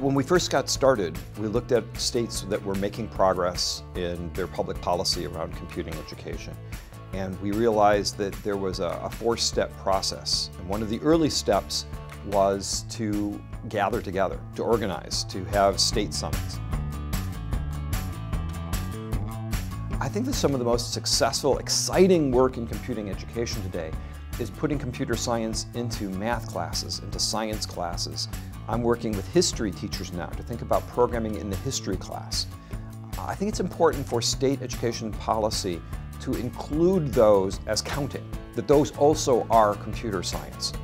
When we first got started, we looked at states that were making progress in their public policy around computing education. And we realized that there was a four-step process. And one of the early steps was to gather together, to organize, to have state summits. I think that some of the most successful, exciting work in computing education today is putting computer science into math classes, into science classes. I'm working with history teachers now to think about programming in the history class. I think it's important for state education policy to include those as counting, that those also are computer science.